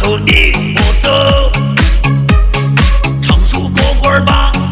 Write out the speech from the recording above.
走你我走，成熟果果吧。